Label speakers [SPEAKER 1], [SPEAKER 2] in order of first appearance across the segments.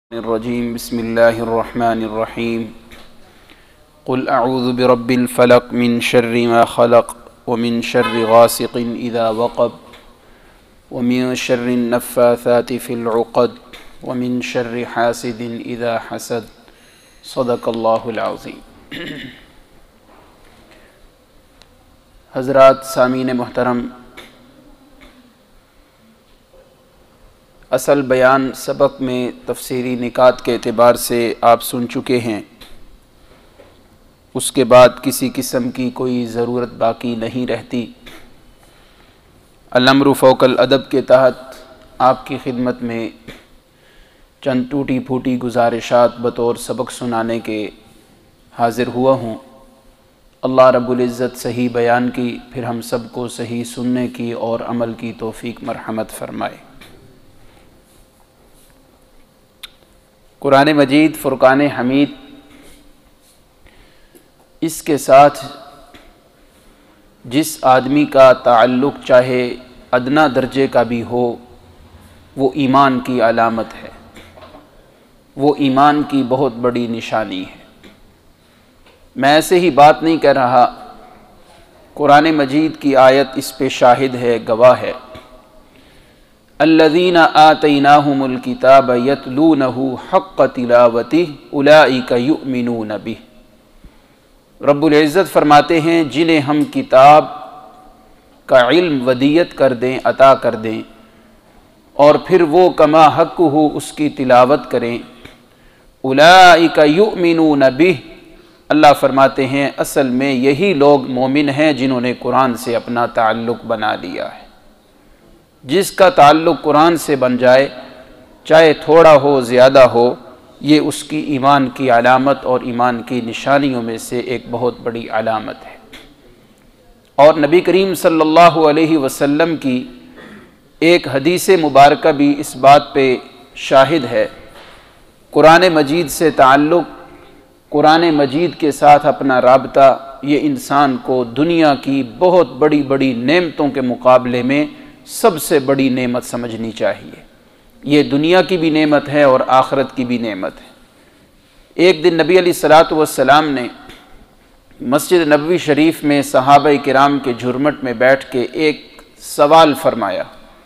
[SPEAKER 1] रजीम बिस्मिल्लाहिर्रहमानिर्रहीम क़ुल अऊज़ु बिरब्बिल फ़लक़ मिन शर्रि मा ख़लक़ व मिन शर्रि गासिक़िन इज़ा वक़ब व मिन शर्रि नफ़्फ़ाथाति फ़िल उक़द व मिन शर्रि हासिदिन इज़ा हसद सदक़ल्लाहुल अज़ीम। हज़रात सामीन मुहतरम, असल बयान सबक में तफसीरी निकात के एतबार से आप सुन चुके हैं। उसके बाद किसी किस्म की कोई ज़रूरत बाकी नहीं रहती। अल-अम्रु फ़ौक़ल अदब के तहत आपकी खिदमत में चंद टूटी फूटी गुजारिशात बतौर सबक सुनाने के हाज़िर हुआ हूँ। अल्लाह रब्बुल इज़्ज़त सही बयान की, फिर हम सब को सही सुनने की और अमल की तौफ़ीक मरहमत फ़रमाए। कुरान मजीद फ़ुरक़ान हमीद, इसके साथ जिस आदमी का ताल्लुक़ चाहे अदना दर्जे का भी हो, वो ईमान की अलामत है, वो ईमान की बहुत बड़ी निशानी है। मैं ऐसे ही बात नहीं कह रहा, कुरान मजीद की आयत इस पे शाहिद है, गवाह है। अल्लज़ीना आतैनाहुमुल किताब यतलूनहु हक़्क़ तिलावतिहि उलाइका युमिनून बिहि। रब्बुल इज़्ज़त फरमाते हैं, जिन्हें हम किताब का इल्म वदियत कर दें, अता कर दें, और फिर वो कमा हक़्क़ुहु उसकी तिलावत करें, उलाइका युमिनून बिहि। अल्लाह फरमाते हैं, असल में यही लोग मोमिन हैं जिन्होंने कुरान से अपना ताल्लुक़ बना लिया है। जिसका ताल्लुक़ कुरान से बन जाए, चाहे थोड़ा हो ज़्यादा हो, ये उसकी ईमान की अलामत और ईमान की निशानियों में से एक बहुत बड़ी अलामत है। और नबी करीम सल्लल्लाहु अलैहि वसल्लम की एक हदीस मुबारका भी इस बात पे शाहिद है। कुरान मजीद से ताल्लुक़, कुरान मजीद के साथ अपना राबता, ये इंसान को दुनिया की बहुत बड़ी बड़ी नेमतों के मुकाबले में सबसे बड़ी नेमत समझनी चाहिए। ये दुनिया की भी नेमत है और आखिरत की भी नेमत है। एक दिन नबी अलैहिस्सलातु वस्सलाम ने मस्जिद नबवी शरीफ में सहाबा किराम के झुरमट में बैठ के एक सवाल फरमाया।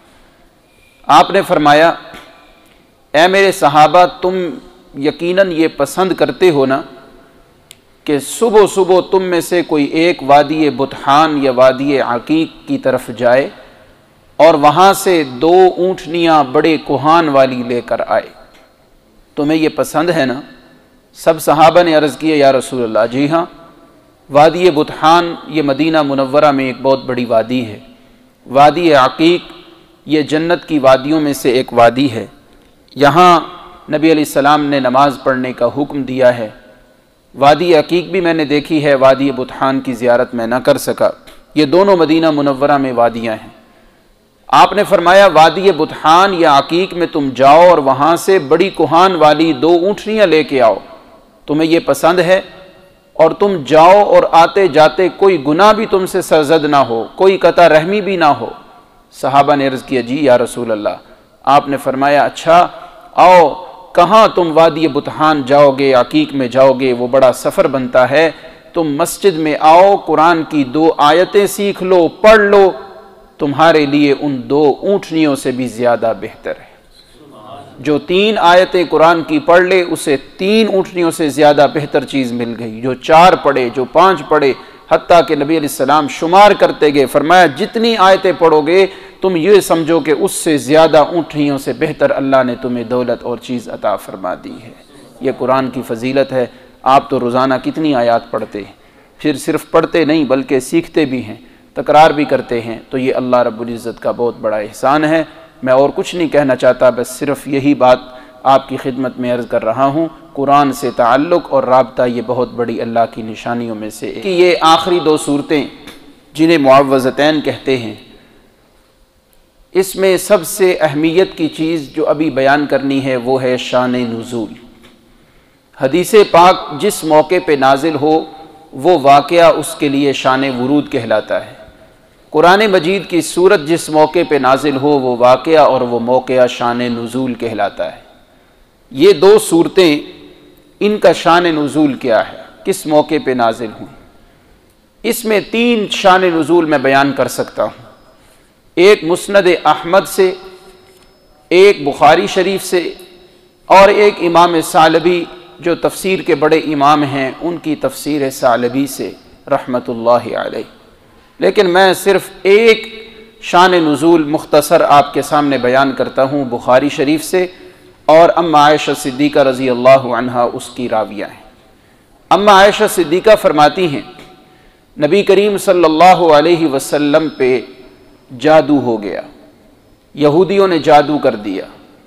[SPEAKER 1] आपने फरमाया, ऐ मेरे सहाबा, तुम यकीनन ये पसंद करते हो ना कि सुबह सुबह तुम में से कोई एक वादी बुतहान या वादी अकीक की तरफ जाए और वहाँ से 2 ऊँटनियाँ बड़े कुहान वाली लेकर आए। तुम्हें ये पसंद है ना? सब सहाबा ने अर्ज़ किया, या रसूल अल्लाह, जी हाँ। वादी बुतहान ये मदीना मुनव्वरा में एक बहुत बड़ी वादी है। वादी अकीक ये जन्नत की वादियों में से एक वादी है। यहाँ नबी अलैहिस्सलाम ने नमाज़ पढ़ने का हुक्म दिया है। वादी अकीक भी मैंने देखी है, वादी बुतहान की ज़ियारत मैं न कर सका। ये दोनों मदीना मुनव्वरा में वादियाँ हैं। आपने फरमाया, वादी बुतहान या अकीक में तुम जाओ और वहाँ से बड़ी कुहान वाली 2 ऊँटनियाँ लेके आओ। तुम्हें ये पसंद है? और तुम जाओ और आते जाते कोई गुनाह भी तुमसे सरजद ना हो, कोई कता रहमी भी ना हो। सहाबा ने अर्ज़ किया, जी या रसूल अल्लाह। आपने फरमाया, अच्छा आओ, कहाँ तुम वादी बुतहान जाओगे, अकीक में जाओगे, वो बड़ा सफ़र बनता है। तुम मस्जिद में आओ, कुरान की 2 आयतें सीख लो, पढ़ लो, तुम्हारे लिए उन 2 ऊँटनियों से भी ज़्यादा बेहतर है। जो 3 आयतें कुरान की पढ़ ले, उसे 3 ऊँटनियों से ज़्यादा बेहतर चीज़ मिल गई। जो 4 पढ़े, जो 5 पढ़े, हत्ता कि नबी अलैहिस्सलाम शुमार करते गए, फरमाया, जितनी आयतें पढ़ोगे तुम ये समझो कि उससे ज़्यादा ऊँटनियों से बेहतर अल्लाह ने तुम्हें दौलत और चीज़ अता फरमा दी है। ये कुरान की फ़जीलत है। आप तो रोज़ाना कितनी आयात पढ़ते हैं, फिर सिर्फ पढ़ते नहीं बल्कि सीखते भी हैं, तकरार भी करते हैं। तो ये अल्लाह रब्बुल इज़्ज़त का बहुत बड़ा एहसान है। मैं और कुछ नहीं कहना चाहता, बस सिर्फ यही बात आपकी खिदमत में अर्ज़ कर रहा हूँ। कुरान से ताल्लुक़ और राबता ये बहुत बड़ी अल्लाह की निशानियों में से कि ये आखिरी 2 सूरतें जिन्हें मुअव्वज़तैन कहते हैं, इसमें सबसे अहमियत की चीज़ जो अभी बयान करनी है वो है शान नुज़ूल। हदीस पाक जिस मौके पे नाजिल हो, वो वाक़या उसके लिए शान वुरूद कहलाता है। कुरान मजीद की सूरत जिस मौके पे नाजिल हो, वो वाक़या और वो मौक़या शान नुज़ूल कहलाता है। ये दो सूरतें, इनका शान नुज़ूल क्या है, किस मौके पे नाजिल हुई? इसमें 3 शान नुज़ूल मैं बयान कर सकता हूँ। एक मुस्नद अहमद से, एक बुखारी शरीफ से, और एक इमाम सालबी जो तफसीर के बड़े इमाम हैं उनकी तफसीर सालबी से रहमतुल्लाहि अलैह। लेकिन मैं सिर्फ़ एक शान नुज़ूल मुख्तसर आपके सामने बयान करता हूँ बुखारी शरीफ से, और अम्मा आयशा सिद्दीक़ा रज़ी अल्लाहु अन्हा उसकी राविया हैं। अम्मा आयशा सिद्दीक़ा फरमाती हैं, नबी करीम सल्लल्लाहु अलैहि वसल्लम पे जादू हो गया, यहूदियों ने जादू कर दिया,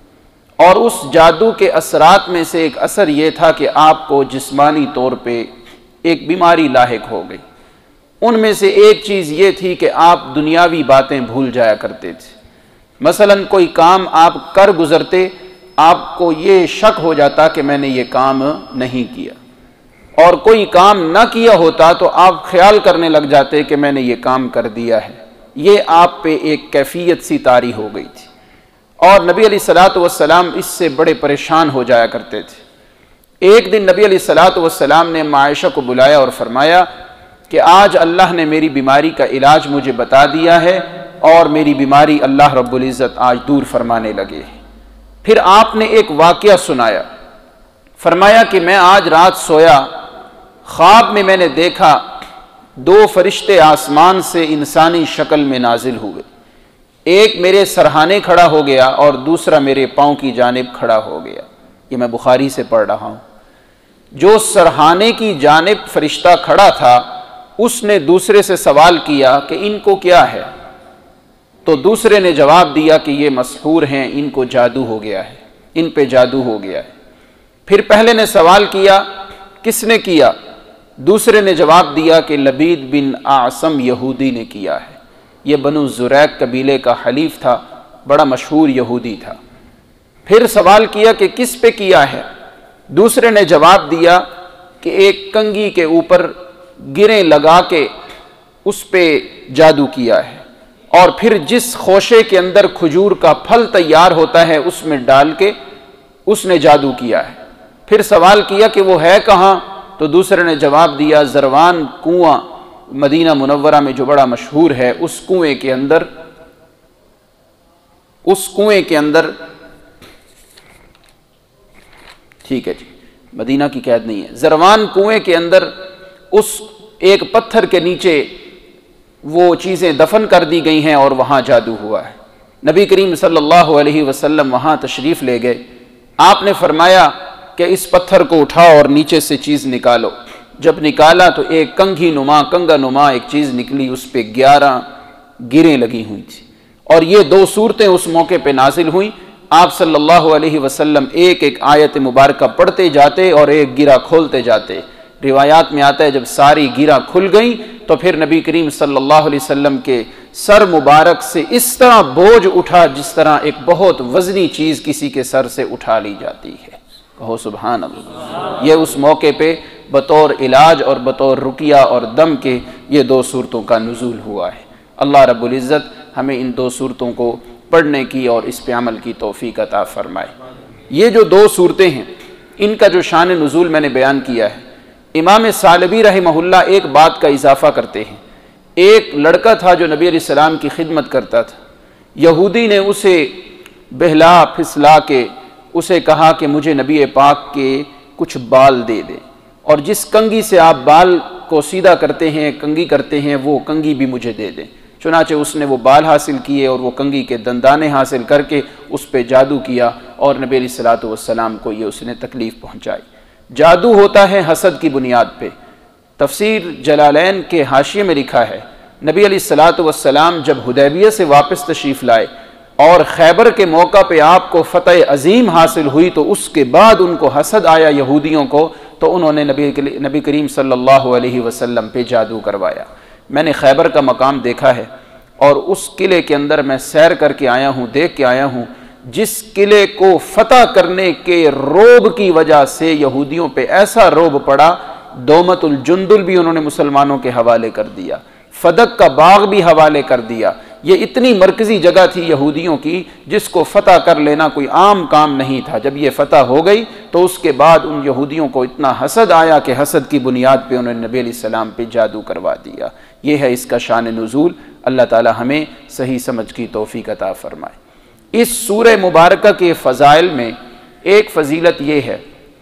[SPEAKER 1] और उस जादू के असरात में से एक असर ये था कि आपको जिस्मानी तौर पे एक बीमारी लाहिक हो गई। उनमें से एक चीज़ ये थी कि आप दुनियावी बातें भूल जाया करते थे। मसलन कोई काम आप कर गुजरते, आपको ये शक हो जाता कि मैंने ये काम नहीं किया, और कोई काम ना किया होता तो आप ख्याल करने लग जाते कि मैंने ये काम कर दिया है। ये आप पे एक कैफियत सी तारी हो गई थी, और नबी अलैहिस्सलातु वस्सलाम इससे बड़े परेशान हो जाया करते थे। एक दिन नबी अलैहिस्सलातु वस्सलाम ने आयशा को बुलाया और फरमाया कि आज अल्लाह ने मेरी बीमारी का इलाज मुझे बता दिया है, और मेरी बीमारी अल्लाह रब्बुल इज़्ज़त आज दूर फरमाने लगे। फिर आपने एक वाक़या सुनाया, फरमाया कि मैं आज रात सोया, ख्वाब में मैंने देखा 2 फरिश्ते आसमान से इंसानी शक्ल में नाजिल हुए। एक मेरे सरहाने खड़ा हो गया और दूसरा मेरे पाँव की जानिब खड़ा हो गया। ये मैं बुखारी से पढ़ रहा हूँ। जो सरहाने की जानिब फरिश्ता खड़ा था उसने दूसरे से सवाल किया कि इनको क्या है, तो दूसरे ने जवाब दिया कि ये मसहूर हैं, इनको जादू हो गया है, इन पे जादू हो गया है। फिर पहले ने सवाल किया, किसने किया? दूसरे ने जवाब दिया कि लबीद बिन आसम यहूदी ने किया है। ये बनु ज़ुरैक कबीले का हलीफ था, बड़ा मशहूर यहूदी था। फिर सवाल किया कि किस पे किया है? दूसरे ने जवाब दिया कि एक कंघी के ऊपर गिरें लगा के उस पे जादू किया है, और फिर जिस खोशे के अंदर खजूर का फल तैयार होता है उसमें डाल के उसने जादू किया है। फिर सवाल किया कि वो है कहाँ? तो दूसरे ने जवाब दिया ज़रवान कुआं मदीना मुनव्वरा में जो बड़ा मशहूर है, उस कुएं के अंदर ठीक है जी, मदीना की कैद नहीं है, ज़रवान कुएं के अंदर उस एक पत्थर के नीचे वो चीज़ें दफन कर दी गई हैं और वहाँ जादू हुआ है। नबी करीम सल्लल्लाहु अलैहि वसल्लम वहाँ तशरीफ़ ले गए। आपने फरमाया कि इस पत्थर को उठाओ और नीचे से चीज़ निकालो। जब निकाला तो एक कंगा नुमा एक चीज़ निकली, उस पर 11 गिरें लगी हुई थी, और ये 2 सूरतें उस मौके पे नाजिल हुई। आप सल्लल्लाहु अलैहि वसल्लम एक एक आयत मुबारक पढ़ते जाते और एक गिरा खोलते जाते। रिवायात में आता है जब सारी गिरा खुल गई तो फिर नबी करीम सल्लल्लाहु अलैहि वसल्लम के सर मुबारक से इस तरह बोझ उठा जिस तरह एक बहुत वजनी चीज़ किसी के सर से उठा ली जाती है। कहो सुभान अल्लाह। ये उस मौके पे बतौर इलाज और बतौर रुकिया और दम के ये 2 सूरतों का नुज़ूल हुआ है। अल्लाह रब्बुल इज़्ज़त हमें इन 2 सूरतों को पढ़ने की और इस पे अमल की तौफीक अता फरमाए। ये जो 2 सूरतें हैं इनका जो शान नुज़ूल मैंने बयान किया है, इमाम सालबी रहमहुल्लाह एक बात का इजाफ़ा करते हैं। एक लड़का था जो नबी अलैहिस्सलाम की खिदमत करता था। यहूदी ने उसे बहला फिसला के उसे कहा कि मुझे नबी पाक के कुछ बाल दे दे, और जिस कंघी से आप बाल को सीधा करते हैं, कंघी करते हैं, वो कंघी भी मुझे दे दें। चुनाचे उसने वो बाल हासिल किए और वो कंघी के दंदाने हासिल करके उस पर जादू किया और नबी अलैहिस्सलातु वस्सलाम को ये उसने तकलीफ़ पहुँचाई। जादू होता है हसद की बुनियाद पे। तफसीर जलालैन के हाशिये में लिखा है, नबी अलैहिस्सलातु वस्सलाम जब हुदैबिया से वापस तशरीफ़ लाए और खैबर के मौका पे आपको फ़तह अजीम हासिल हुई तो उसके बाद उनको हसद आया यहूदियों को, तो उन्होंने नबी करीम सल्लल्लाहु अलैहि वसल्लम पे जादू करवाया। मैंने खैबर का मकाम देखा है और उस किले के अंदर मैं सैर करके आया हूँ, देख के आया हूँ। जिस किले को फतह करने के रोब की वजह से यहूदियों पे ऐसा रोब पड़ा, दोमतुल जुंदुल भी उन्होंने मुसलमानों के हवाले कर दिया, फदक का बाग भी हवाले कर दिया। ये इतनी मरकज़ी जगह थी यहूदियों की जिसको फ़तह कर लेना कोई आम काम नहीं था। जब ये फ़तह हो गई तो उसके बाद उन यहूदियों को इतना हसद आया कि हसद की बुनियाद पे उन्होंने नबी अलैहिस्सलाम पे जादू करवा दिया। ये है इसका शान नुज़ूल। अल्लाह ताला हमें सही समझ की तौफ़ीक़ अता फ़रमाए। इस सूरह मुबारक के फ़ज़ाइल में एक फ़जीलत ये है,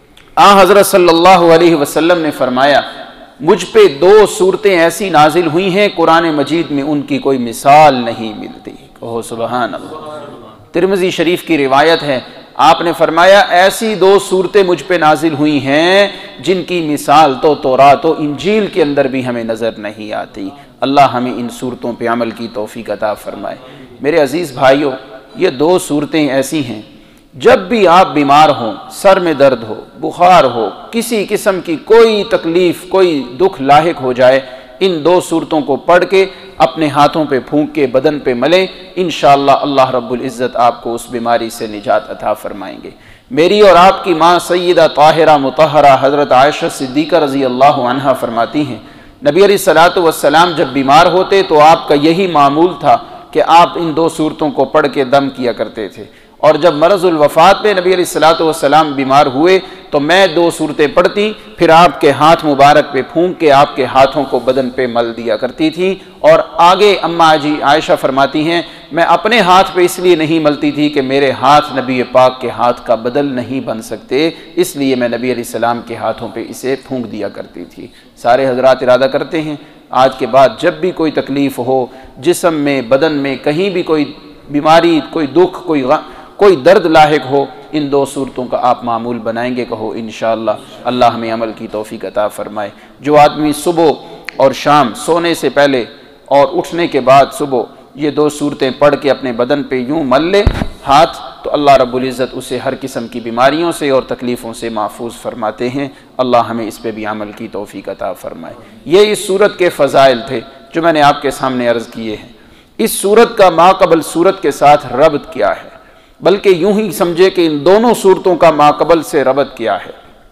[SPEAKER 1] हज़रत सल्लल्लाहु अलैहि वसल्लम ने फ़रमाया, मुझ पे 2 सूरतें ऐसी नाजिल हुई हैं कुरान मजीद में उनकी कोई मिसाल नहीं मिलती। कहो सुबहान अल्लाह। तिरमिज़ी शरीफ की रिवायत है, आपने फरमाया ऐसी 2 सूरतें मुझ पे नाजिल हुई हैं जिनकी मिसाल तो तौरात व इंजील के अंदर भी हमें नज़र नहीं आती। अल्लाह हमें इन सूरतों पे अमल की तौफ़ीक़ अता फ़रमाए। मेरे अज़ीज़ भाइयों, ये 2 सूरतें ऐसी हैं, जब भी आप बीमार हों, सर में दर्द हो, बुखार हो, किसी किस्म की कोई तकलीफ़, कोई दुख लाहिक हो जाए, इन 2 सूरतों को पढ़ के अपने हाथों पे फूंक के बदन पे मलें, इंशाअल्लाह अल्लाह रब्बुल इज़्ज़त आपको उस बीमारी से निजात अता फ़रमाएंगे। मेरी और आपकी माँ सय्यदा ताहिरा मुतहरा हज़रत आयशा सिद्दीक़ा रज़ी अल्लाह अन्हा फरमाती हैं, नबी अलैहिस्सलातु वस्सलाम जब बीमार होते तो आपका यही मामूल था कि आप इन 2 सूरतों को पढ़ के दम किया करते थे। और जब मरज़ुल वफ़ात में नबी अलैहिस्सलातु वस्सलाम बीमार हुए तो मैं 2 सूरतें पढ़ती, फिर आपके हाथ मुबारक पे फूंक के आपके हाथों को बदन पे मल दिया करती थी। और आगे अम्मा जी आयशा फरमाती हैं, मैं अपने हाथ पे इसलिए नहीं मलती थी कि मेरे हाथ नबी पाक के हाथ का बदल नहीं बन सकते, इसलिए मैं नबी अलैहिस्सलाम के हाथों पे इसे फूंक दिया करती थी। सारे हजरात इरादा करते हैं आज के बाद जब भी कोई तकलीफ़ हो, जिस्म में, बदन में, कहीं भी कोई बीमारी, कोई दुख, कोई दर्द लाहिक हो, इन 2 सूरतों का आप मामूल बनाएंगे। कहो इंशाअल्लाह अल्लाह हमें अमल की तौफ़ीक़ अता फ़रमाए। जो आदमी सुबह और शाम सोने से पहले और उठने के बाद सुबह ये 2 सूरतें पढ़ के अपने बदन पे यूँ मल ले हाथ, तो अल्लाह रब्बुल इज़्ज़त उसे हर किस्म की बीमारियों से और तकलीफ़ों से महफूज फरमाते हैं। अल्लाह हमें इस पर भी अमल की तौफ़ीक़ अता फ़रमाए। ये इस सूरत के फ़ज़ाइल थे जो मैंने आपके सामने अर्ज़ किए हैं। इस सूरत का माक़बल सूरत के साथ रब्त क्या है, बल्कि यूं ही समझे कि इन दोनों सूरतों का माक़बल से रब्त क्या है।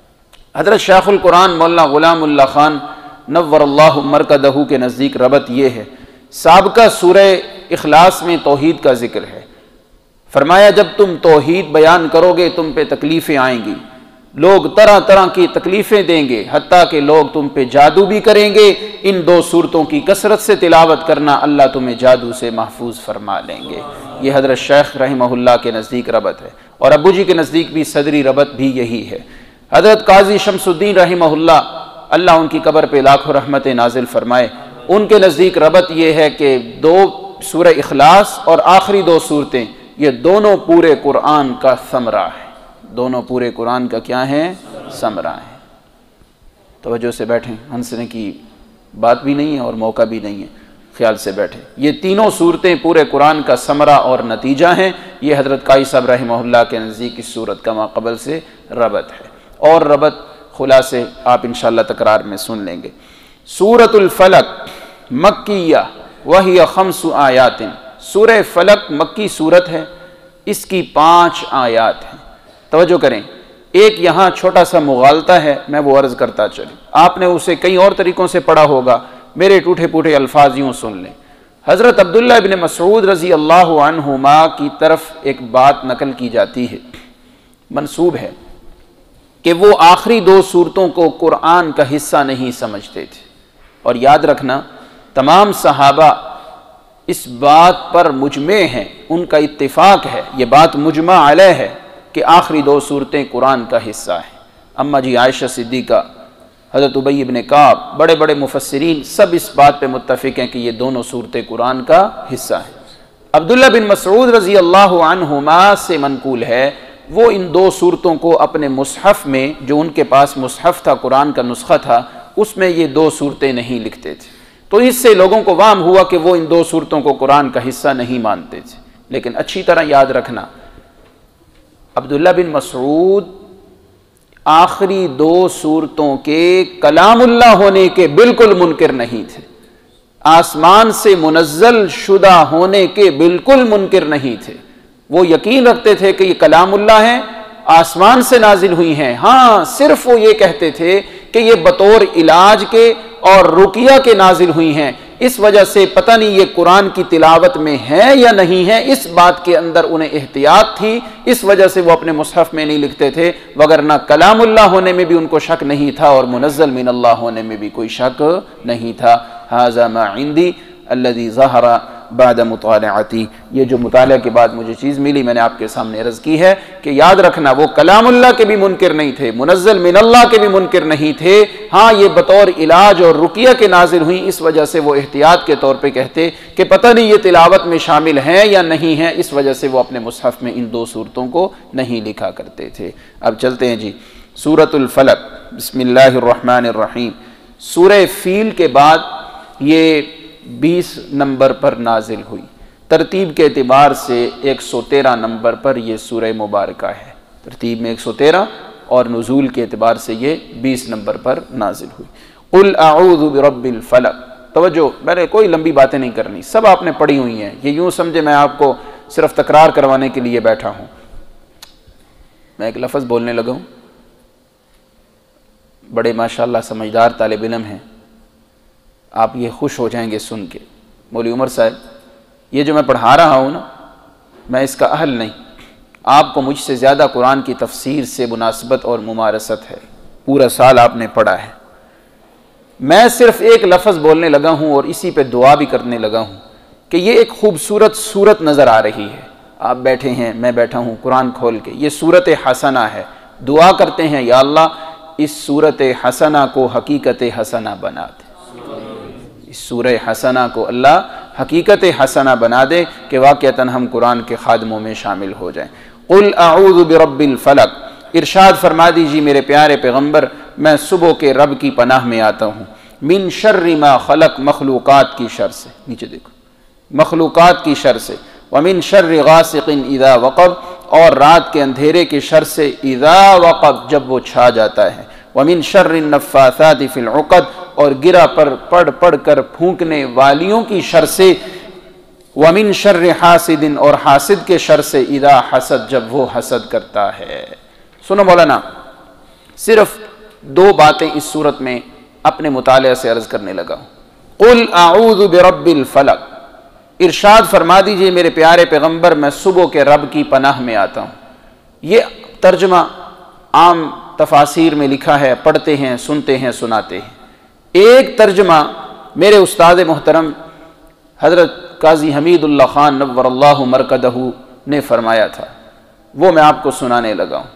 [SPEAKER 1] हज़रत शेखुल कुरान मौलाना ग़ुलामुल्लाह खान नव्वरल्लाहु मरकदहू के नज़दीक रब्त ये है, साबका सूरह इखलास में तौहीद का जिक्र है। फरमाया जब तुम तौहीद बयान करोगे तुम पे तकलीफ़ें आएंगी, लोग तरह तरह की तकलीफ़ें देंगे, हत्ता कि लोग तुम पे जादू भी करेंगे। इन 2 सूरतों की कसरत से तिलावत करना, अल्लाह तुम्हें जादू से महफूज फरमा लेंगे। ये हज़रत शेख रहमहुल्लाह के नज़दीक रबत है और अबू जी के नज़दीक भी सदरी रबत भी यही है। हज़रत काजी शमसुद्दीन रहमहुल्लाह, अल्लाह उनकी कब्र पे लाखों रहमत नाजिल फरमाए, उनके नज़दीक रबत यह है कि 2 सूरह इखलास और आखिरी 2 सूरतें, ये दोनों पूरे कुरान का समरा है। दोनों पूरे कुरान का क्या है? समरा है। तवज्जो से बैठें, हंसने की बात भी नहीं है और मौका भी नहीं है, ख्याल से बैठें। ये तीनों सूरतें पूरे कुरान का समरा और नतीजा हैं। ये हज़रत काई साहब रहमहुल्लाह के नज़दीक इस सूरत का माक़बल से रबत है। और रबत खुलासे आप इंशाअल्लाह तकरार में सुन लेंगे। सूरतुल फलक मक्किया वहिय खम्सु आयातिन, सूरह फलक मक्की सूरत है, इसकी 5 आयात हैं। तवज्जो करें, एक यहाँ छोटा सा मुगालता है, मैं वो अर्ज़ करता चलूँ, आपने उसे कई और तरीक़ों से पढ़ा होगा, मेरे टूटे फूटे अल्फाज यूँ सुन लें। हज़रत अब्दुल्लाह इब्न मसऊद रज़ी अल्लाहु अन्हुमा की तरफ एक बात नकल की जाती है, मंसूब है कि वो आखिरी 2 सूरतों को कुरान का हिस्सा नहीं समझते थे। और याद रखना, तमाम सहाबा इस बात पर मुजमे हैं, उनका इत्तिफाक है, ये बात मुजमा अलैह है कि आखिरी 2 सूरतें कुरान का हिस्सा हैं। अम्मा जी आयशा सिद्दीक़ा, हज़रत उबई इब्न काब, बड़े बड़े मुफस्सिरीन सब इस बात पे मुत्तफ़िक़ हैं कि ये दोनों सूरतें कुरान का हिस्सा हैं। अब्दुल्लाह बिन मसऊद रज़ी अल्लाहु अन्हुमा से मनकूल है, वो इन 2 सूरतों को अपने मुसहफ़ में, जो उनके पास मुसहफ़ था, कुरान का नुस्खा था, उसमें ये 2 सूरतें नहीं लिखते थे। तो इससे लोगों को वाम हुआ कि वो इन 2 सूरतों को कुरान का हिस्सा नहीं मानते थे। लेकिन अच्छी तरह याद रखना, अब्दुल्लाह बिन मसऊद आखिरी 2 सूरतों के कलामुल्लाह होने के बिल्कुल मुनकिर नहीं थे, आसमान से मुनज़्ज़ल शुदा होने के बिल्कुल मुनकिर नहीं थे। वो यकीन रखते थे कि ये कलामुल्लाह हैं, आसमान से नाजिल हुई हैं। हाँ, सिर्फ वो ये कहते थे कि ये बतौर इलाज के और रुकिया के नाजिल हुई हैं, इस वजह से पता नहीं ये कुरान की तिलावत में है या नहीं है, इस बात के अंदर उन्हें एहतियात थी, इस वजह से वो अपने मुसहफ में नहीं लिखते थे, वगरना कलामुल्लाह होने में भी उनको शक नहीं था और मुनज़्ज़ल मिनल्लाह होने में भी कोई शक नहीं था। हाज़ा मा इंदी अल्लज़ी ज़हरा बाद मुतालअती, ये जो मुताला के बाद मुझे चीज़ मिली मैंने आपके सामने अर्ज़ की है कि याद रखना वो कलामुल्लाह के भी मुनकिर नहीं थे, मुनज़्ज़ल मिनल्लाह के भी मुनकिर नहीं थे। हाँ, ये बतौर इलाज और रुकिया के नाजिल हुई, इस वजह से वो एहतियात के तौर पे कहते कि पता नहीं ये तिलावत में शामिल हैं या नहीं है, इस वजह से वो अपने मुसहफ में इन 2 सूरतों को नहीं लिखा करते थे। अब चलते हैं जी सूरतुल फलक, बिस्मिल्लाहिर्रहमानिर्रहीम। सूरह फील के बाद ये 20 नंबर पर नाजिल हुई, तरतीब के एतबार से 113 नंबर पर यह सूरह मुबारका है, तरतीब में 113 और नुज़ूल के एतबार से ये 20 नंबर पर नाजिल हुई। कुल अऊज़ु बिरब्बिल फलक, तवज्जो, मैंने कोई लंबी बातें नहीं करनी, सब आपने पढ़ी हुई हैं, ये यूँ समझे मैं आपको सिर्फ तकरार करवाने के लिए बैठा हूँ। मैं एक लफ्ज़ बोलने लगा हूँ, बड़े माशाअल्लाह समझदार तालिब इल्म हैं, आप ये खुश हो जाएंगे सुन के। मौलवी उमर साहब, ये जो मैं पढ़ा रहा हूँ ना, मैं इसका अहल नहीं, आपको मुझसे ज़्यादा कुरान की तफसीर से मुनासबत और मुमारसत है, पूरा साल आपने पढ़ा है। मैं सिर्फ एक लफ्ज़ बोलने लगा हूँ और इसी पे दुआ भी करने लगा हूँ कि ये एक खूबसूरत सूरत नज़र आ रही है। आप बैठे हैं, मैं बैठा हूँ, कुरान खोल के, ये सूरत हसना है। दुआ करते हैं, या अल्लाह इस सूरत हसना को हकीकत हसना बना दे, इस सूरह हसना को अल्लाह हकीकत हसना बना दे कि वाक़अतन हम कुरान के खादमों में शामिल हो जाएं। कुल अऊज़ु बिरब्बिल फलक, इरशाद फरमा दीजिए मेरे प्यारे पैगम्बर, मैं सुबह के रब की पनाह में आता हूँ। मिन शर्रि मा खलक, मखलूक़ात की शर से, नीचे देखो, मखलूक़ात की शर से। व मिन शर्रि गासिक़िन इज़ा वक़ब, और रात के अंधेरे के शर से, इज़ा वक़ब, जब वो छा जाता है। व मिन शर्रि नफ़्फ़ासाति फ़िल उक़द, और गिरा पर पढ़ कर फूंकने वालियों की शर से। व मिन शर्रि हासिदिन, और हासिद के शर से, इज़ा हसद, जब वो हसद करता है। सुनो मौलाना, सिर्फ 2 बातें इस सूरत में अपने मुताले से अर्ज करने लगा हूँ। कुल अऊज़ु बिरब्बिल फलक, इरशाद फरमा दीजिए मेरे प्यारे पैगम्बर, मैं सुबह के रब की पनाह में आता हूँ। ये तर्जमा आम तफासिर में लिखा है, पढ़ते हैं, सुनते हैं, सुनाते हैं। एक तर्जमा मेरे उस्ताद मोहतरम हज़रत काजी हमीदुल्लाह खान नव्वरल्लाहु मरकदहू ने फरमाया था, वो मैं आपको सुनाने लगा हूँ।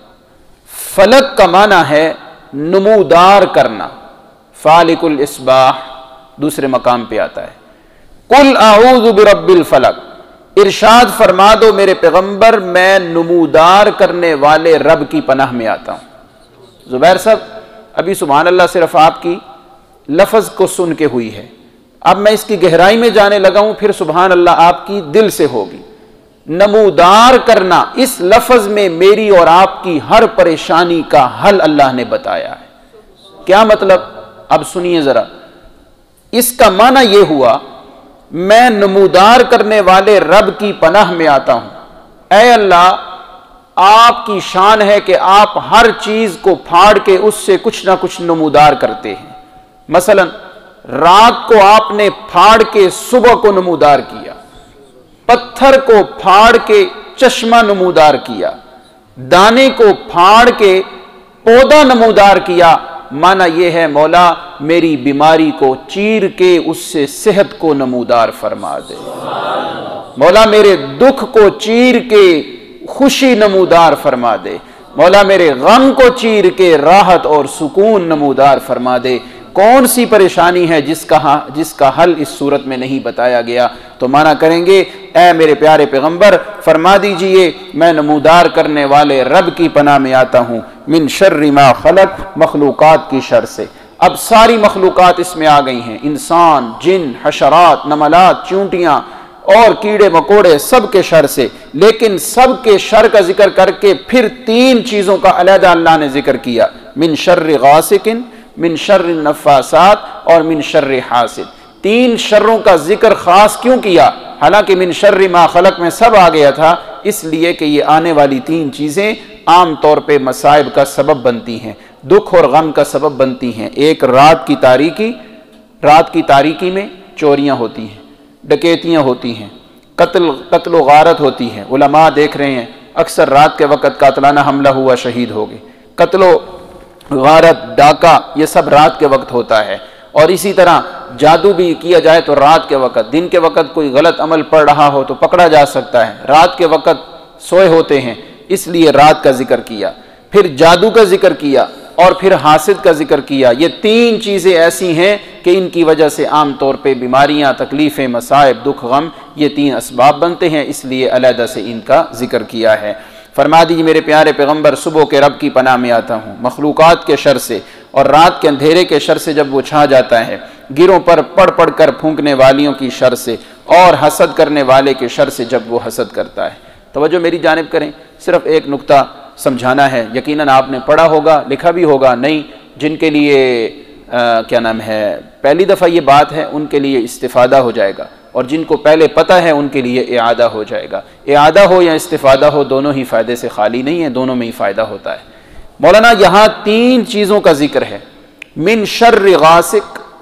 [SPEAKER 1] फलक का माना है नमूदार करना, फालिकुल इस्बाह दूसरे मकाम पे आता है। कुल अऊज़ु बिरब्बिल फलक, इरशाद फरमा दो मेरे पैगम्बर, मैं नमूदार करने वाले रब की पनाह में आता हूँ। ज़ुबैर साहब, अभी सुभान अल्लाह सिर्फ आपकी लफ्ज़ को सुन के हुई है, अब मैं इसकी गहराई में जाने लगा हूँ, फिर सुभान अल्लाह आपकी दिल से होगी। नमूदार करना, इस लफ्ज़ में मेरी और आपकी हर परेशानी का हल अल्लाह ने बताया है। क्या मतलब? अब सुनिए ज़रा, इसका माना यह हुआ, मैं नमूदार करने वाले रब की पनाह में आता हूं। ऐ अल्लाह, आपकी शान है कि आप हर चीज को फाड़ के उससे कुछ ना कुछ नमूदार करते हैं। मसलन रात को आपने फाड़ के सुबह को नमूदार किया, पत्थर को फाड़ के चश्मा नमूदार किया, दाने को फाड़ के पौधा नमूदार किया। माना यह है, मौला मेरी बीमारी को चीर के उससे सेहत को नमूदार फरमा दे। मौला मेरे दुख को चीर के खुशी नमूदार फरमा दे। मौला मेरे गम को चीर के राहत और सुकून नमूदार फरमा दे। कौन सी परेशानी है जिसका हल इस सूरत में नहीं बताया गया? तो माना करेंगे, ऐ मेरे प्यारे पैगंबर, फरमा दीजिए मैं नमूदार करने वाले रब की पनाह में आता हूँ। मिन शर्रि मा खलक, मखलूकात की शर से। अब सारी मखलूकात इसमें आ गई हैं, इंसान, जिन, हशरात, नमलात, चूंटियाँ और कीड़े मकोड़े, सब के शर से। लेकिन सब के शर का जिक्र करके फिर 3 चीज़ों का अलहदा अल्लाह ने जिक्र किया, मिन शर्रि गासिकिन, मिन शर्रि नफ़्फ़ासात और मिन शर्रि हासिद। 3 शर्रों का जिक्र खास क्यों किया? हालांकि मिन शर्रि मा खलक में सब आ गया था, इसलिए कि ये आने वाली 3 चीज़ें आम तौर पे मसाइब का सबब बनती हैं, दुख और गम का सबब बनती हैं। एक रात की तारीकी में चोरियाँ होती हैं, डकैतियाँ होती हैं, कत्ल व गारत होती है। उलमा देख रहे हैं अक्सर रात के वक़्त कातलाना हमला हुआ, शहीद हो गए। कत्ल व गारत, डाका, ये सब रात के वक्त होता है। और इसी तरह जादू भी किया जाए तो रात के वक़्त, दिन के वक़्त कोई गलत अमल पड़ रहा हो तो पकड़ा जा सकता है, रात के वक़्त सोए होते हैं, इसलिए रात का जिक्र किया, फिर जादू का जिक्र किया और फिर हासिद का जिक्र किया। ये तीन चीज़ें ऐसी हैं कि इनकी वजह से आम तौर पे बीमारियां, तकलीफ़ें, मसाइब, दुख, गम, ये तीन असबाब बनते हैं, इसलिए अलहदा से इनका जिक्र किया है। फरमा दीजिए मेरे प्यारे पैगम्बर, सुबह के रब की पनाह में आता हूँ मखलूक़ात के शर से और रात के अंधेरे के शर से जब वो छा जाता है, गिरों पर पढ़ पढ़ कर फूंकने वालियों की शर से और हसद करने वाले के शर से जब वो हसद करता है। तवज्जो मेरी जानिब करें, सिर्फ एक नुक्ता समझाना है, यकीनन आपने पढ़ा होगा, लिखा भी होगा, नहीं जिनके लिए क्या नाम है पहली दफ़ा ये बात है उनके लिए इस्तिफ़ादा हो जाएगा, और जिनको पहले पता है उनके लिए इआदा हो जाएगा। इआदा हो या इस्तिफ़ादा हो, दोनों ही फ़ायदे से खाली नहीं है, दोनों में ही फ़ायदा होता है। मौलाना यहाँ तीन चीज़ों का जिक्र है, मिन शर्रि गासिक,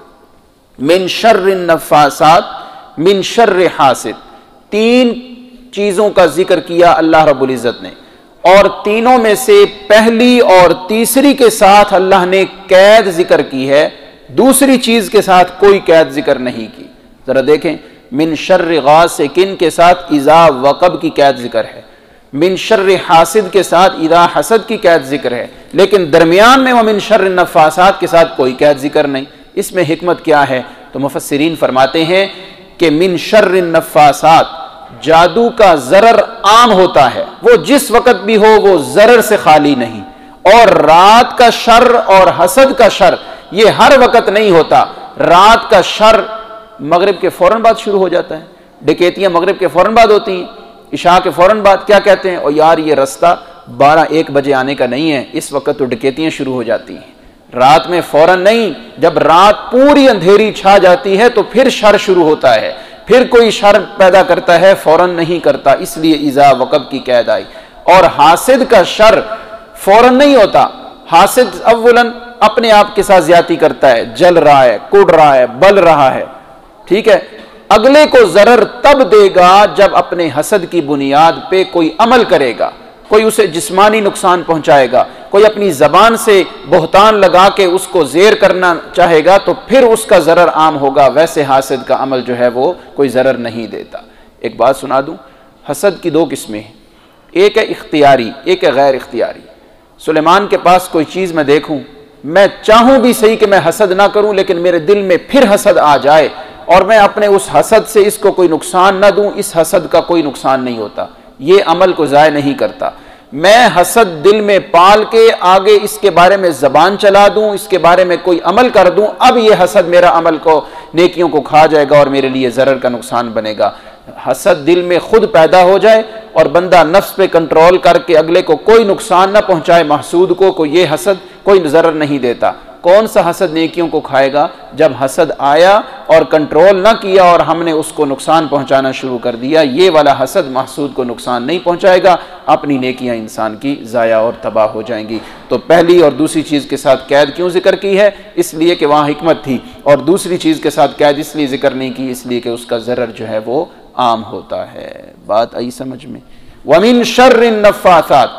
[SPEAKER 1] मिन शर्रि नफ़ासात, मिन शर्रि हासिद। तीन चीज़ों का जिक्र किया अल्लाह रब्बुल इज़्ज़त ने, और तीनों में से पहली और तीसरी के साथ अल्लाह ने कैद जिक्र की है, दूसरी चीज़ के साथ कोई कैद जिक्र नहीं की। ज़रा देखें, मिन शर्रि गासिकिन के साथ इज़ा वक़ब की कैद जिक्र है, मिन शर्रि हासिद के साथ इज़ा हसद की कैद जिक्र है, लेकिन दरमियान में वह मिन शर्रि नफ़ासात के साथ कोई कैद जिक्र नहीं। इसमें हिकमत क्या है? तो मुफस्सिरीन फरमाते हैं कि मिन शर्रि नफ़ासात, जादू का ज़रर आम होता है, वो जिस वक़्त भी हो वो ज़रर से खाली नहीं, और रात का शर और हसद का शर ये हर वक़्त नहीं होता। रात का शर मगरिब के फ़ौरन बाद शुरू हो जाता है, डकैतियाँ मगरिब के फ़ौरन बाद होती हैं, इशा के फ़ौरन बाद क्या कहते हैं, और यार ये रास्ता 12-1 बजे आने का नहीं है, इस वक्त तो डकैतियाँ शुरू हो जाती हैं। रात में फ़ौरन नहीं, जब रात पूरी अंधेरी छा जाती है तो फिर शर शुरू होता है, फिर कोई शर पैदा करता है, फ़ौरन नहीं करता, इसलिए इज़ा वक़ब की कैद आई। और हासिद का शर फ़ौरन नहीं होता, हासिद अव्वलन अपने आप के साथ ज्यादती करता है, जल रहा है, कुड़ रहा है, बल रहा है, ठीक है। अगले को ज़रर तब देगा जब अपने हसद की बुनियाद पे कोई अमल करेगा, कोई उसे जिस्मानी नुकसान पहुंचाएगा, कोई अपनी ज़बान से बहतान लगा के उसको ज़ेर करना चाहेगा तो फिर उसका ज़रर आम होगा। वैसे हासिद का अमल जो है वो कोई ज़रर नहीं देता। एक बात सुना दूं, हसद की 2 किस्में हैं, एक है इख्तियारी, एक है गैर इख्तियारी। सुलेमान के पास कोई चीज़ मैं देखूं, मैं चाहूं भी सही कि मैं हसद ना करूं, लेकिन मेरे दिल में फिर हसद आ जाए और मैं अपने उस हसद से इसको कोई नुकसान ना दूं, इस हसद का कोई नुकसान नहीं होता, ये अमल को ज़ाय नहीं करता। मैं हसद दिल में पाल के आगे इसके बारे में ज़बान चला दूं, इसके बारे में कोई अमल कर दूं, अब ये हसद मेरा अमल को, नेकियों को खा जाएगा और मेरे लिए ज़रर का नुकसान बनेगा। हसद दिल में खुद पैदा हो जाए और बंदा नफ्स पे कंट्रोल करके अगले को कोई नुकसान ना पहुंचाए, महसूद को ये हसद कोई ज़रर नहीं देता। कौन सा हसद नेकियों को खाएगा? जब हसद आया और कंट्रोल ना किया और हमने उसको नुकसान पहुंचाना शुरू कर दिया, ये वाला हसद महसूद को नुकसान नहीं पहुंचाएगा, अपनी नेकियां इंसान की ज़ाया और तबाह हो जाएंगी। तो पहली और दूसरी चीज़ के साथ कैद क्यों जिक्र की है? इसलिए कि वहाँ हिकमत थी, और दूसरी चीज़ के साथ कैद इसलिए जिक्र नहीं की इसलिए कि उसका ज़रर जो है वो आम होता है। बात आई समझ में? वमिन शर्रि नफ़्फ़ासात,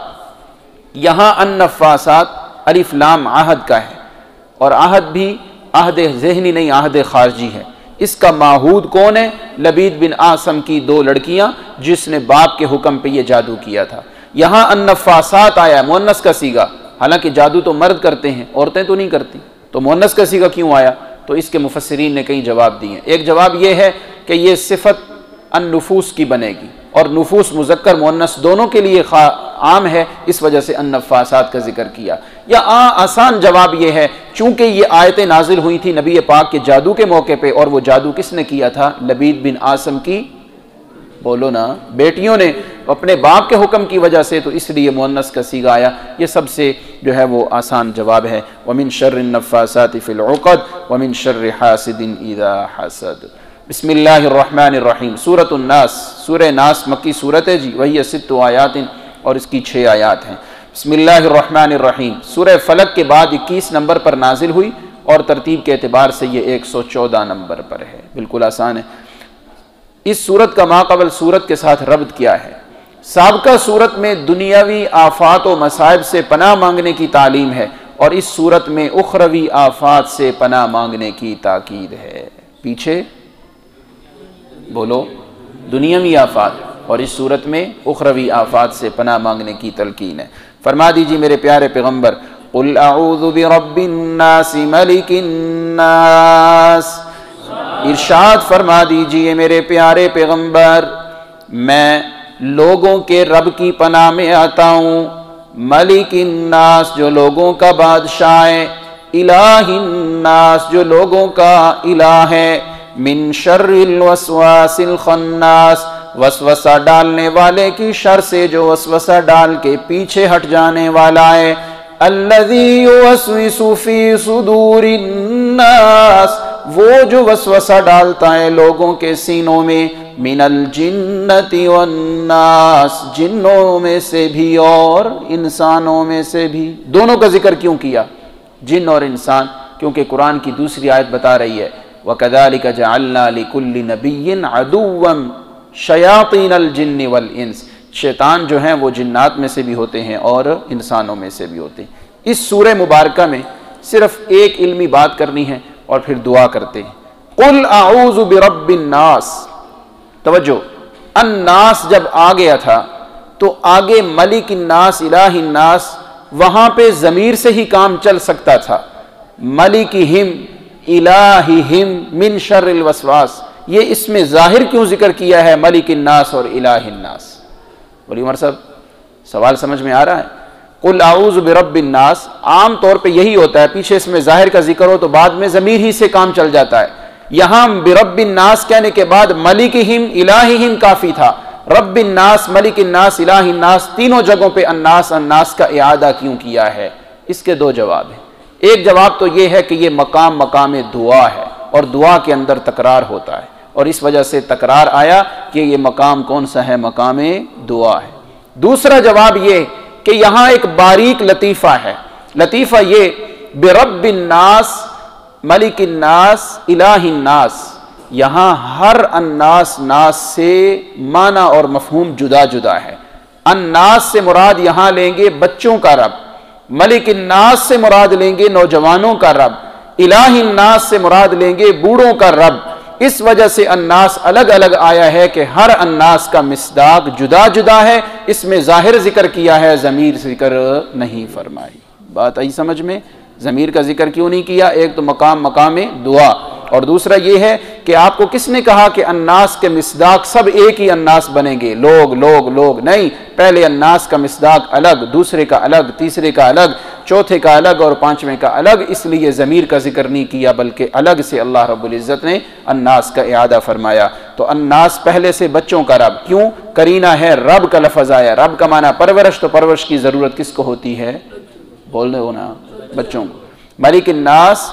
[SPEAKER 1] यहाँ अन-नफ़्फ़ासात अलिफ लाम आहद का है, और आहद भी आहद ज़हनी नहीं, आहद खारजी है। इसका माहूद कौन है? लबीद बिन आसम की 2 लड़कियां जिसने बाप के हुक्म पे ये जादू किया था। यहाँ अन-नफ़्फ़ासात आया, मुअन्नस का सीगा, हालांकि जादू तो मर्द करते हैं, औरतें तो नहीं करती, तो मुअन्नस का सीगा क्यों आया? तो इसके मुफस्सिरीन ने कई जवाब दिए। एक जवाब यह है कि ये सिफत अन-नुफूस की बनेगी, और नुफूस मुज़क्कर मुअन्नस दोनों के लिए आम है, इस वजह से अन-नफ़्फ़ासात का जिक्र किया। या आसान जवाब यह है, चूंकि ये आयतें नाजिल हुई थी नबी पाक के जादू के मौके पे, और वो जादू किसने किया था? लबीद बिन आसम की, बोलो ना, बेटियों ने, अपने बाप के हुक्म की वजह से, तो इसलिए मुअन्नस का सीगा आया। ये सबसे जो है वो आसान जवाब है। वमिन शर्रि नफ़्फ़ासाति फ़िल उक़द वमिन शर्रि हासिदिन इज़ा हसद। बिस्मिल्लाहिर्रहमानिर्रहीम। सूरतुन नास, सूरह नास मक्की सूरत है जी, वही 6 आयातिन, और इसकी 6 आयात हैं। बिस्मिल्लाहिर्रहमानिर्रहीम। सूरह फलक के बाद 21 नंबर पर नाजिल हुई और तरतीब के एतबार से ये 114 नंबर पर है। बिल्कुल आसान है। इस सूरत का माक़बल सूरत के साथ रब्त किया है। साबका सूरत में दुनियावी आफात व मसाइब से पनाह मांगने की तालीम है और इस सूरत में उखरवी आफात से पनाह मांगने की ताकीद है। पीछे बोलो, दुनियावी आफात, और इस सूरत में उखरवी आफात से पनाह मांगने की तलकीन है। फरमा दीजिए मेरे प्यारे पैगम्बर, कुल अऊज़ु बिरब्बिन्नास मलिकिन्नास, इरशाद फरमा दीजिए मेरे प्यारे पैगम्बर, मैं लोगों के रब की पनाह में आता हूँ। मलिकिन्नास, जो लोगों का बादशाह है, इलाहिन्नास, जो लोगों का इलाह है, मिन शर्रिल वस्वासिल खन्नास, वसवसा डालने वाले की शर से, जो वसवसा डाल के पीछे हट जाने वाला है। अल्लज़ी युवस्विसु फी सुदूरिन्नास, वो जो वसवसा डालता है लोगों के सीनों में, मिनल जिन्नति वन्नास, जिन्नों में से भी और इंसानों में से भी। दोनों का जिक्र क्यों किया, जिन और इंसान? क्योंकि कुरान की दूसरी आयत बता रही है, वकज़ालिक जअलना लिकुल्लि नबिय्यिन अदुव्वन शयातीनल जिन्नि वल इंस, शैतान जो हैं वो जिन्नात में से भी होते हैं और इंसानों में से भी होते हैं। इस सूरह मुबारका में सिर्फ एक इल्मी बात करनी है और फिर दुआ करते हैं। कुल अऊज़ु बिरब्बिन्नास, तवज्जो, अन्नास जब आ गया था तो आगे मलिकिन्नास इलाहिन्नास, वहां पे ज़मीर से ही काम चल सकता था। मलिकिहिम इलाहिहिम मिन शर्रिल वसवास, ये इसमें जाहिर क्यों जिक्र किया है मलिकिन्नास और इलाहिन्नास? बोलिए उमर साहब, सवाल समझ में आ रहा है? कुल आऊज़ु बिरब्बिन्नास आम तौर पे यही होता है, पीछे इसमें जाहिर का जिक्र हो तो बाद में ज़मीर ही से काम चल जाता है। यहां बिरब्बिन्नास कहने के बाद मलिकिहिम इलाहिहिम काफी था। रब्बिन्नास, मलिकिन्नास, इलाहिन्नास, तीनों जगहों पे अन्नास अन्नास का इआदा क्यों किया है? इसके दो जवाब हैं। एक जवाब तो यह है कि यह मकाम मकाम दुआ है और दुआ के अंदर तकरार होता है और इस वजह से तकरार आया कि यह मकाम कौन सा है, मकाम दुआ है। दूसरा जवाब यह कि यहां एक बारीक लतीफ़ा है। लतीफ़ा ये, बिरब्बिन्नास मलिकिन्नास इलाहिन्नास, यहां हर अन्नास नास से माना और मफहूम जुदा जुदा है। अन्नास से मुराद यहां लेंगे बच्चों का रब, मलिकिन्नास से मुराद लेंगे नौजवानों का रब, इलाहिन्नास से मुराद लेंगे बूढ़ों का रब। इस वजह से अन्नास अलग अलग आया है कि हर अन्नास का मिसदाक जुदा जुदा है। इसमें जाहिर जिक्र किया है, ज़मीर जिक्र नहीं फरमाई। बात आई समझ में? ज़मीर का जिक्र क्यों नहीं किया? एक तो मकाम मकाम दुआ और दूसरा ये है कि आपको किसने कहा कि अन्नास के मिसदाक सब एक ही अन्नास बनेंगे, लोग लोग लोग नहीं। पहले अन्नास का मिसदाक अलग, दूसरे का अलग, तीसरे का अलग, चौथे का अलग और पांचवें का अलग। इसलिए ज़मीर का जिक्र नहीं किया बल्कि अलग से अल्लाह रब्बुल इज़्ज़त ने अन्नास का इआदा फरमाया। तो अन्नास पहले से बच्चों का रब, क्यों? करीना है, रब का लफ्ज़ आया। रब का माना परवरिश, तो परवरिश की ज़रूरत किसको होती है? बोल रहे हो ना, बच्चों को। मलिकिन्नास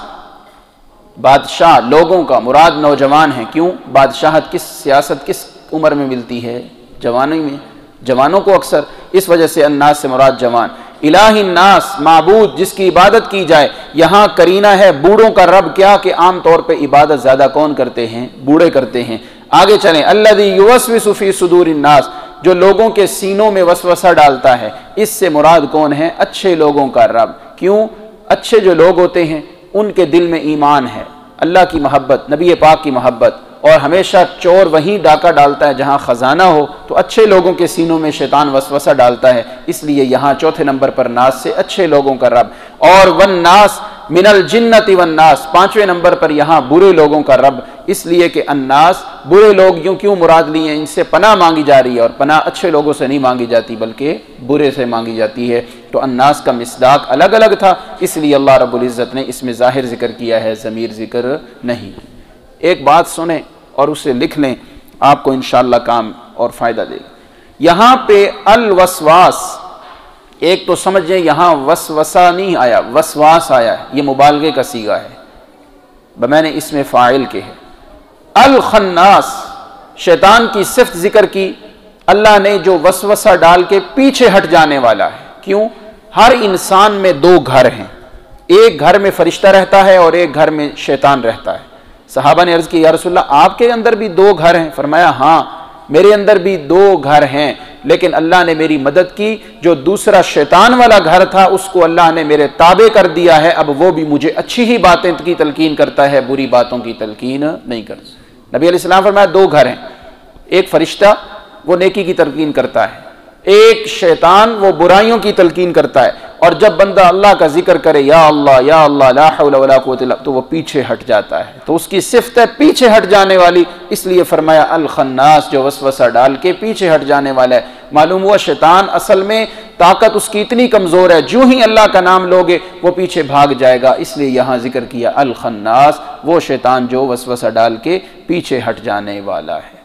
[SPEAKER 1] बादशाह, लोगों का मुराद नौजवान है। क्यों? बादशाहत किस, सियासत किस उम्र में मिलती है? जवानी में, जवानों को अक्सर, इस वजह से अन्नास से मुराद जवान। इलाहिन्नास, माबूद जिसकी इबादत की जाए, यहाँ करीना है बूढ़ों का रब। क्या कि आम तौर पे इबादत ज़्यादा कौन करते हैं? बूढ़े करते हैं। आगे चलें, अल्लज़ी युवस्विसु फी सुदूरिन्नास, जो लोगों के सीनों में वसवसा डालता है। इससे मुराद कौन है? अच्छे लोगों का रब। क्यों? अच्छे जो लोग होते हैं उनके दिल में ईमान है, अल्लाह की मोहब्बत, नबी पाक की मोहब्बत। और हमेशा चोर वहीं डाका डालता है जहाँ ख़जाना हो, तो अच्छे लोगों के सीनों में शैतान वसवसा डालता है। इसलिए यहाँ चौथे नंबर पर नास से अच्छे लोगों का रब। और वन्नास मिनल जिन्नति वन्नास, पांचवें नंबर पर यहाँ बुरे लोगों का रब। इसलिए कि अन्नास, बुरे लोग यूँ क्यों मुराद लिए? इनसे पनाह मांगी जा रही है और पनाह अच्छे लोगों से नहीं मांगी जाती बल्कि बुरे से मांगी जाती है। तो अन्नास का मिसदाक अलग अलग था, इसलिए अल्लाह रब्बुल इज़्ज़त ने इसमें ज़ाहिर जिक्र किया है, ज़मीर जिक्र नहीं। एक बात सुने और उसे लिख लें, आपको इंशाअल्लाह काम और फ़ायदा देगा। यहाँ पे अल वसवास, एक तो समझें यहाँ वसवसा नहीं आया, वसवास आया है। ये मुबालगे का सीगा है, बमैने इसमें फ़ाइल के है। अल खन्नास, शैतान की सिफ्त जिक्र की अल्लाह ने, जो वसवसा डाल के पीछे हट जाने वाला है। क्यों? हर इंसान में दो घर हैं, एक घर में फरिश्ता रहता है और एक घर में शैतान रहता है। सहाबा ने अर्ज की, या रसूलल्लाह आपके अंदर भी 2 घर हैं? फरमाया हाँ मेरे अंदर भी 2 घर हैं, लेकिन अल्लाह ने मेरी मदद की। जो दूसरा शैतान वाला घर था उसको अल्लाह ने मेरे ताबे कर दिया है, अब वो भी मुझे अच्छी ही बातें की तलकीन करता है, बुरी बातों की तलकीन नहीं करता। नबी अलैहिस्सलाम फरमाया 2 घर हैं, एक फरिश्ता वो नेकी की तलकीन करता है, एक शैतान वो बुराइयों की तलकीन करता है। और जब बंदा अल्लाह का जिक्र करे या अल्लाह ला हौला वला कुव्वता इल्ला बिल्लाह, तो वो पीछे हट जाता है, तो उसकी सिफ्त है पीछे हट जाने वाली। इसलिए फरमाया अल खन्नास, जो वसवसा डाल के पीछे हट जाने वाला है। मालूम हुआ शैतान असल में ताकत उसकी इतनी कमजोर है, जो ही अल्लाह का नाम लोगे वो पीछे भाग जाएगा। इसलिए यहां जिक्र किया अल खन्नास, वो शैतान जो वसवसा डाल के पीछे हट जाने वाला है।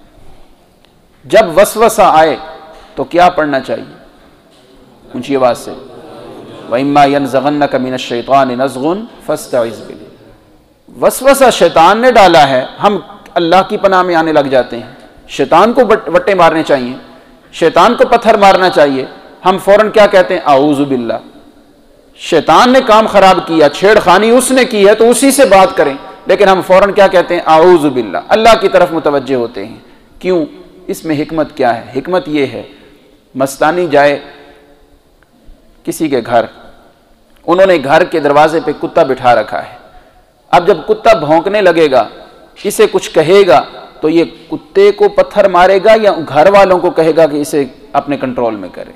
[SPEAKER 1] जब वसवसा आए तो क्या पढ़ना चाहिए? ऊंची आवाज से, वइम्मा यनज़गन्नका मिनश शैतानि नज़गुन फस्तइज़ बिल्लाह। वसवसा शैतान ने डाला है, हम अल्लाह की पनाह में आने लग जाते हैं। शैतान को वट्टे मारने चाहिए, शैतान को पत्थर मारना चाहिए, हम फौरन क्या कहते हैं? आऊज़ु बिल्लाह। शैतान ने काम खराब किया, छेड़खानी उसने की है, तो उसी से बात करें, लेकिन हम फौरन क्या कहते हैं? आऊज़ु बिल्लाह। अल्लाह की तरफ मुतवज्जे होते हैं। क्यों? इसमें हिकमत क्या है? हिकमत यह है, मस्तानी जाए किसी के घर, उन्होंने घर के दरवाजे पे कुत्ता बिठा रखा है। अब जब कुत्ता भौंकने लगेगा, इसे कुछ कहेगा, तो ये कुत्ते को पत्थर मारेगा या घर वालों को कहेगा कि इसे अपने कंट्रोल में करे?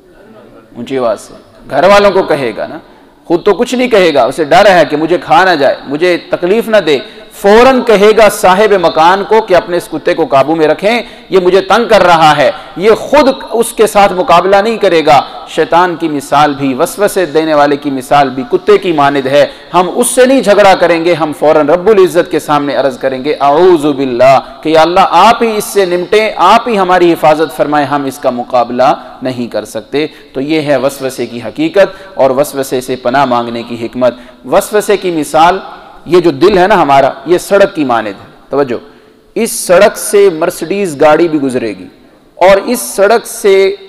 [SPEAKER 1] ऊंची आवाज से, घर वालों को कहेगा ना, खुद तो कुछ नहीं कहेगा। उसे डर है कि मुझे खा ना जाए, मुझे तकलीफ ना दे। फौरन कहेगा साहिब मकान को कि अपने इस कुत्ते को काबू में रखें, ये मुझे तंग कर रहा है। ये खुद उसके साथ मुकाबला नहीं करेगा। शैतान की मिसाल भी, वसवसे देने वाले की मिसाल भी कुत्ते की मानिद है। हम उससे नहीं झगड़ा करेंगे, हम फौरन रब्बुल इज्जत के सामने अर्ज करेंगे आऊज़ु बिल्लाह कि या अल्लाह आप ही इससे निमटे, आप ही हमारी हिफाजत फरमाए, हम इसका मुकाबला नहीं कर सकते। तो ये है वसवसे की हकीकत और वसवसे से पनाह मांगने की हिकमत। वसवसे की मिसाल, ये जो दिल है ना हमारा, ये सड़क की मानिद है। तवज्जो, इस सड़क से मर्सिडीज गाड़ी भी गुजरेगी और इस सड़क से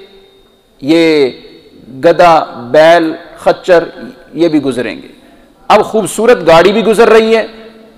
[SPEAKER 1] ये गधा, बैल, खच्चर ये भी गुजरेंगे। अब खूबसूरत गाड़ी भी गुजर रही है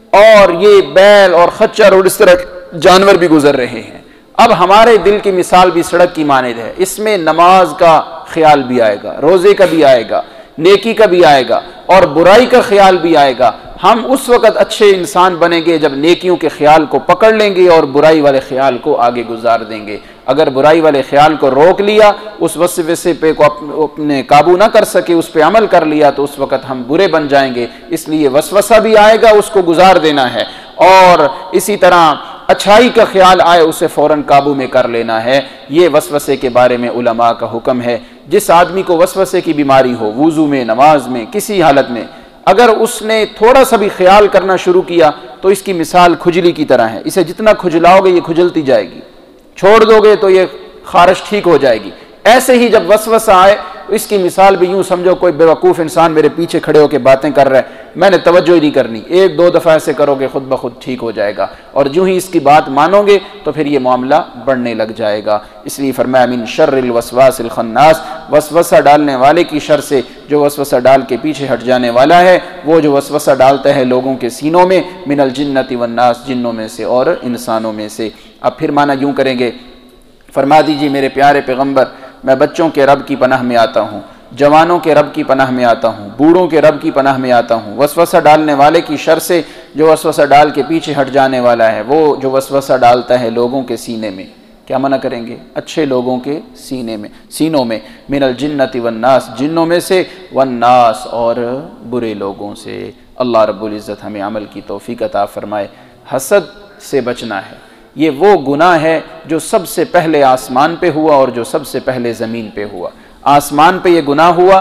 [SPEAKER 1] और ये बैल और खच्चर और इस तरह जानवर भी गुजर रहे हैं। अब हमारे दिल की मिसाल भी सड़क की मानिद है। इसमें नमाज का ख्याल भी आएगा, रोजे का भी आएगा, नेकी का भी आएगा और बुराई का ख्याल भी आएगा। हम उस वक़्त अच्छे इंसान बनेंगे जब नेकियों के ख्याल को पकड़ लेंगे और बुराई वाले ख्याल को आगे गुजार देंगे। अगर बुराई वाले ख्याल को रोक लिया, उस वसवसे पे को अपने काबू ना कर सके, उस पर अमल कर लिया, तो उस वक़्त हम बुरे बन जाएंगे। इसलिए वसवसा भी आएगा, उसको गुजार देना है। और इसी तरह अच्छाई का ख्याल आए, उसे फ़ौरन काबू में कर लेना है। ये वसवसे के बारे में उलमा का हुक्म है। जिस आदमी को वसवसे की बीमारी हो, वुज़ू में, नमाज में, किसी हालत में, अगर उसने थोड़ा सा भी ख्याल करना शुरू किया तो इसकी मिसाल खुजली की तरह है। इसे जितना खुजलाओगे ये खुजलती जाएगी, छोड़ दोगे तो ये खारिश ठीक हो जाएगी। ऐसे ही जब वसवसा आए, इसकी मिसाल भी यूं समझो, कोई बेवकूफ़ इंसान मेरे पीछे खड़े होकर बातें कर रहा है, मैंने तवज्जो ही नहीं करनी, 1-2 दफ़ा ऐसे करोगे खुद ब खुद ठीक हो जाएगा। और जो ही इसकी बात मानोगे तो फिर ये मामला बढ़ने लग जाएगा। इसलिए फरमाया मिन शर्रिल वसवासिल खन्नास, वसवसा डालने वाले की शर से, जो वसवसा डाल के पीछे हट जाने वाला है, वो जो वसवसा डालता है लोगों के सीनों में, मिनल जिन्नति वन्नास, जिन्नों में से और इंसानों में से। अब फिर माना यूँ करेंगे, फरमा दीजिए मेरे प्यारे पैगम्बर, मैं बच्चों के रब की पनाह में आता हूँ, जवानों के रब की पनाह में आता हूँ, बूढ़ों के रब की पनाह में आता हूँ, वसवसा डालने वाले की शर से, जो वसवसा डाल के पीछे हट जाने वाला है, वो जो वसवसा डालता है लोगों के सीने में। क्या मना करेंगे? अच्छे लोगों के सीने में, सीनों में, मिनल जिन्नति वन्नास, जिन्नों में से, वन्नास और बुरे लोगों से। अल्लाह रब्बुल इज़्ज़त हमें अमल की तौफीक अता फरमाए। हसद से बचना है। ये वो गुनाह है जो सबसे पहले आसमान पे हुआ और जो सबसे पहले ज़मीन पे हुआ। आसमान पे ये गुनाह हुआ,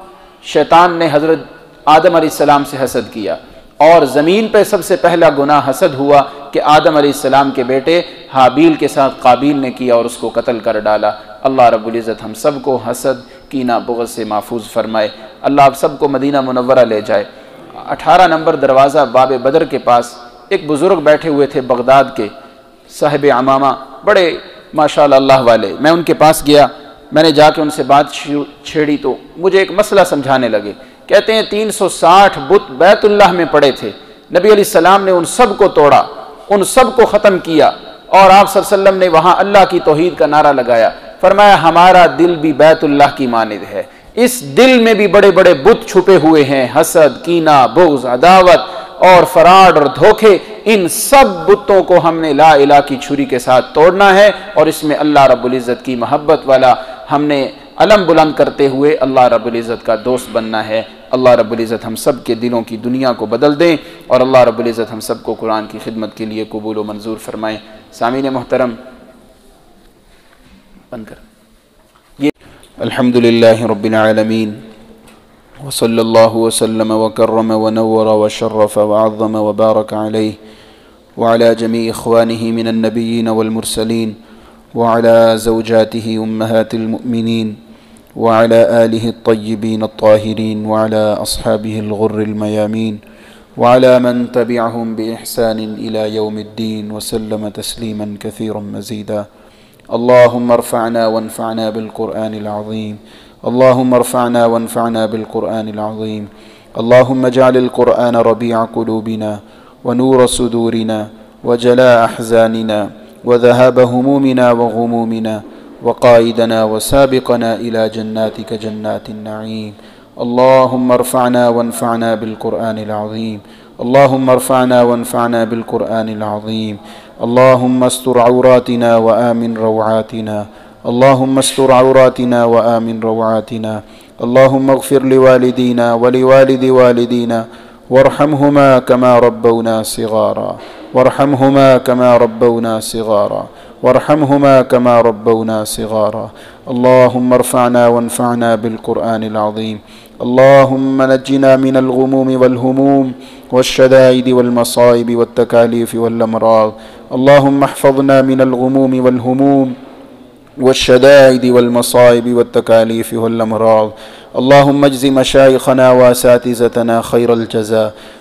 [SPEAKER 1] शैतान ने हज़रत आदम अलैहिस्सलाम से हसद किया, और ज़मीन पे सबसे पहला गुनाह हसद हुआ कि आदम अलैहिस्सलाम के बेटे हाबील के साथ काबील ने किया और उसको कत्ल कर डाला। अल्लाह रब्बुल इज़्ज़त हम सब को हसद, कीना, बुग़्ज़ से महफूज फरमाए। अल्लाह आप सबको मदीना मुनव्वरा ले जाए। 18 नंबर दरवाज़ा बाब बदर के पास एक बुज़ुर्ग बैठे हुए थे बगदाद के, साहिब अमामा, बड़े माशाअल्लाह अल्लाह वाले। मैं उनके पास गया, मैंने जाके उनसे बात छेड़ी तो मुझे एक मसला समझाने लगे। कहते हैं 360 बुत बैतुल्लाह में पड़े थे। नबी अलैहिस्सलाम ने उन सब को तोड़ा, उन सब को ख़त्म किया और आप सल्लल्लाहु अलैहि वसल्लम ने वहाँ अल्लाह की तौहीद का नारा लगाया। फरमाया हमारा दिल भी बैतुल्लाह की मानिद है, इस दिल में भी बड़े बड़े बुत छुपे हुए हैं, हसद, कीना, बुग़्ज़, अदावत और फराड और धोखे। इन सब बुतों को हमने ला इलाह की छुरी के साथ तोड़ना है और इसमें अल्लाह रब्बुल इज़्ज़त की मोहब्बत वाला हमने अलम बुलंद करते हुए अल्लाह रब्बुल इज़्ज़त का दोस्त बनना है। अल्लाह रब्बुल इज़्ज़त हम सब के दिलों की दुनिया को बदल दें और अल्लाह रब्बुल इज़्ज़त हम सब को कुरान की खिदमत के लिए कबूल व मंजूर फरमाएँ। सामीन मोहतरम, बंद कर। ये अल्हम्दुलिल्लाहि रब्बिल आलमीन व सल्लल्लाहु वसल्लम व करम व नव्वर व शर्रफ व अज़्ज़म व बारक अलैहि व अला जमी इख्वानिही मिनन नबिय्यीन वल मुरसलीन व अला ज़ौजातिही उम्महातिल मुमिनीन व अला आलिहि अत्तय्यिबीन अत्ताहिरीन व अला अस्हाबिहिल गुर्रिल मयामीन व अला मन तबिअहुम बिइहसानिन इला यौमिद्दीन व सल्लम तस्लीमन कसीरन मज़ीदा। अल्लाहुम्मा अर्फ़अना वन्फ़अना बिल-क़ुरआनिल अज़ीम, अल्लाहुम्मा अर्फ़अना वन्फ़अना बिल-क़ुरआनिल अज़ीम, अल्लाहुम्मा जअलिल क़ुरआन रबीअ क़ुलूबिना व नूर सुदूरिना व जलाअ अहज़ानिना व ज़हाब हुमूमिना व ग़ुमूमिना व क़ाइदना व साबिक़ना इला जन्नातिका जन्नातिन नईम। अल्लाहुम्मा अर्फ़अना वन्फ़अना बिल-क़ुरआनिल अज़ीम, अल्लाहुम्मा अर्फ़अना वन्फ़अना बिल-क़ुरआनिल अज़ीम, अल्लाहुम्मा अस्तर औरातिना व आमिन रौआतिना, अल्लाहुम्मा अस्तर औरातिना व आमिन रौआतिना, अल्लाहुम्मा अग़फ़िर लिवालिदीना व लिवालिदि वालिदीना वरहमहुमा कमा रब्बौना सिगारा, वरहमहुमा कमा रब्बौना सिगारा, वरहमहुमा कमा रब्बौना सिगारा। अल्लाहुम्मा अर्फ़अना वन्फ़अना बिल-क़ुरआनिल अज़ीम, अल्लाहुम्मा नज्जिना मिनल ग़ुमूमि वल हुमूम वश्शदाइदि वल मसाइबि वत्तकालीफ़ि वल अमराज़। अल्लाहुम्मा अहफ़ज़ना मिनल ग़ुमूमि वल हुमूम वश्शदाइदि वल मसाइबि वत्तकालीफ़ि वल अमराज़। अल्लाहुम्मा अज्ज़ि मशाइख़ना व असातिज़तना खैरल जज़ा,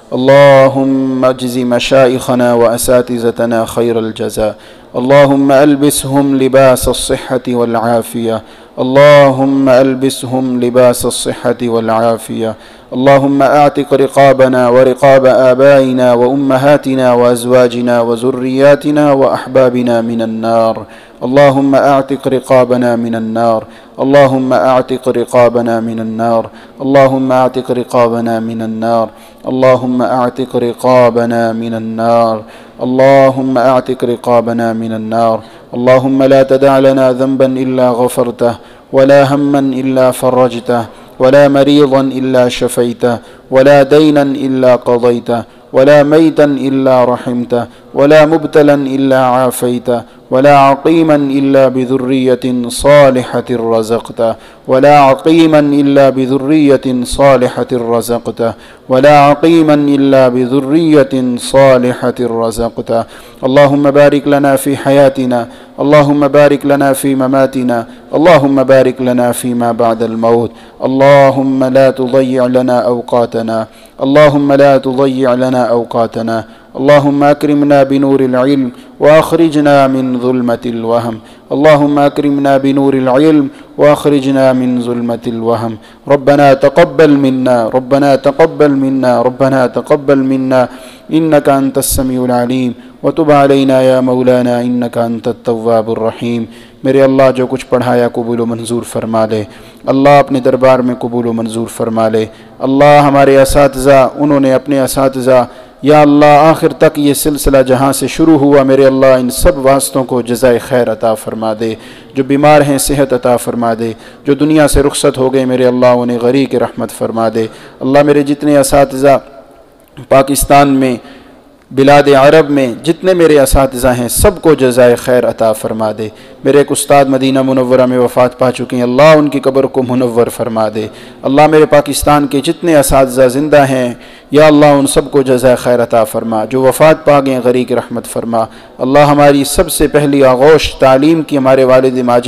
[SPEAKER 1] अल्लाहुम्मा अज्ज़ि मशाइख़ना व असातिज़तना खैरल जज़ा। अल्लाहुम्मा अल्बिसहुम लिबास-अस-सिह्हति वल आफ़िया, अल्लाहुम्मा अल्बिसहुम लिबास-अस-सिह्हति वल आफ़िया। अल्लाहुम्मा आतिक़ रिक़ाबना व रिक़ाब आबाइना व उम्महातिना व अज़वाजिना व ज़ुर्रियातिना व अहबाबिना मिनन नार। अल्लाहुम्मा आतिक़ रिक़ाबना मिनन नार, अल्लाहुम्मा आतिक़ रिक़ाबना मिनन नार, अल्लाहुम्मा आतिक़ रिक़ाबना मिनन नार, अल्लाहुम्मा आतिक़ रिक़ाबना मिनन नार, अल्लाहुम्मा आतिक़ रिक़ाबना मिनन नार। अल्लाहुम्मा ला तदअ लना ज़ंबन इल्ला ग़फ़रतह वला हम्मन इल्ला फ़र्रजतह वला मरीज़न इल्ला शफ़ैतह वला दैनन इल्ला क़ज़ैतह वला मैतन इल्ला रहिमतह वला मुब्तलन इल्ला आफ़ैतह वला अक़ीमन इल्ला बिज़ुर्रियतिन सालिहतिन रज़क़तह वला अक़ीमन इल्ला बिज़ुर्रियतिन सालिहतिन रज़क़तह वला अक़ीमन इल्ला बिज़ुर्रियतिन सालिहतिन रज़क़तह। अल्लाहुम्मा बारिक लना फ़ी हयातिना, अल्लाहुम्मा बारिक लना फ़ी ममातिना, अल्लाहुम्मा बारिक लना फ़ीमा बअदल मौत। अल्लाहुम्मा ला तुज़य्य लना अवक़ातना, अल्लाहुम्मा ला तुज़य्य लना अवक़ातना। अल्लाहुम्मा अक्रिमना बिनूरिल इल्म व अख़रिजना मिन ज़ुल्मतिल वहम, अल्लाहुम्मा अक्रिमना बिनूरिल इल्म व अख़रिजना मिन ज़ुल्मतिल वहम। रब्बना तक़ब्बल मिन्ना, रब्बना तक़ब्बल मिन्ना, रब्बना तक़ब्बल मिन्ना इन्नका अंतस समीउल अलीम व तुब अलैना या मौलाना इन्नका अंतत तव्वाबुर रहीम। मेरे अल्लाह जो कुछ पढ़ाया कबूल व मंजूर फरमा ले, अल्लाह अपने दरबार में कबूल व मंजूर फरमा ले। अल्लाह हमारे असातिज़ा, उन्होंने अपने असातिज़ा या अल्लाह आखिर तक ये सिलसिला जहाँ से शुरू हुआ, मेरे अल्लाह इन सब वास्तों को जज़ाए खैर अता फ़रमा दे। जो बीमार हैं सेहत अता फ़रमा दे, जो दुनिया से रुखसत हो गए मेरे अल्लाह उन्हें गरीक़ रहमत फ़रमा दे। अल्लाह मेरे जितने असातिज़ा पाकिस्तान में, बिलाद अरब में जितने मेरे असातिज़ा हैं सबको जज़ाए खैर अता फ़रमा दे। मेरे एक उस्ताद मदीना मुनव्वरा में वफ़ात पा चुके हैं, अल्लाह उनकी कब्र को मुनव्वर फ़रमा दे। अल्लाह मेरे पाकिस्तान के जितने असातिज़ा ज़िंदा हैं या अल्लाह उन सबको जज़ाए खैर अता फ़रमा। जो वफ़ात पा गए गरीक़ रहमत फ़रमा। अल्लाह हमारी सबसे पहली आगोश तालीम की हमारे वालिद माजिद